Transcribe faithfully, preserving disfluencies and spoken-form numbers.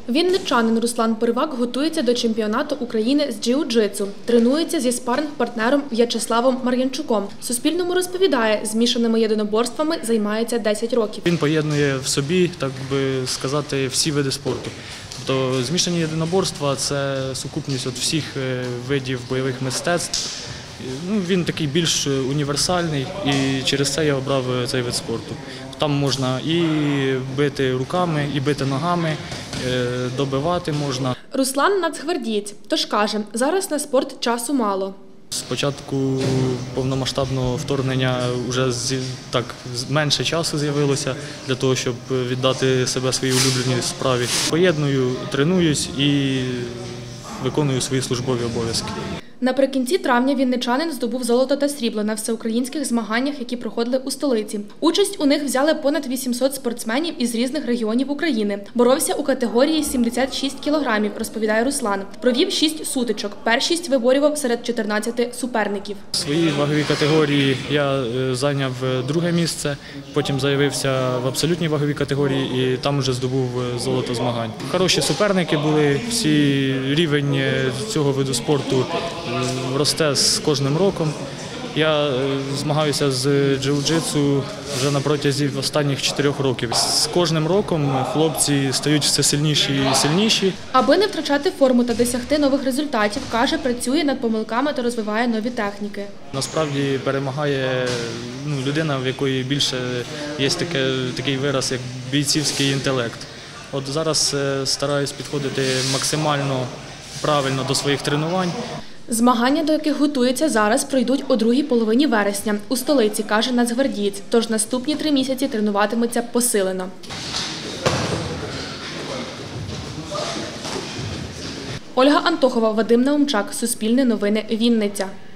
Вінничанин Руслан Поривак готується до чемпіонату України з джиу-джитсу. Тренується зі спарринг-партнером В'ячеславом Мар'янчуком. Суспільному розповідає, змішаними єдиноборствами займається десять років. Він поєднує в собі, так би сказати, всі види спорту. Тобто змішані єдиноборства – це сукупність від всіх видів бойових мистецтв. Ну, він такий більш універсальний, і через це я обрав цей вид спорту. Там можна і бити руками, і бити ногами, добивати можна. Руслан – нацгвардієць, тож каже, зараз на спорт часу мало. З початку повномасштабного вторгнення вже так менше часу з'явилося для того, щоб віддати себе своїй улюбленій справі. Поєдную, тренуюсь і виконую свої службові обов'язки. Наприкінці травня вінничанин здобув золото та срібло на всеукраїнських змаганнях, які проходили у столиці. Участь у них взяли понад вісімсот спортсменів із різних регіонів України. Боровся у категорії сімдесят шість кілограмів, розповідає Руслан. Провів шість сутичок. Першість виборював серед чотирнадцяти суперників. В своїй ваговій категорії я зайняв друге місце, потім заявився в абсолютній ваговій категорії і там вже здобув золото змагань. Хороші суперники були, всі рівень цього виду спорту росте з кожним роком. Я змагаюся з джиу-джитсу вже на протязі останніх чотирьох років. З кожним роком хлопці стають все сильніші і сильніші. Аби не втрачати форму та досягти нових результатів, каже, працює над помилками та розвиває нові техніки. Насправді перемагає ну, людина, в якої більше є таке, такий вираз, як бійцівський інтелект. От зараз стараюсь підходити максимально правильно до своїх тренувань. Змагання, до яких готується зараз, пройдуть у другій половині вересня. У столиці, каже нацгвардієць, тож наступні три місяці тренуватиметься посилено. Ольга Антохова, Вадим Наумчак, Суспільне новини, Вінниця.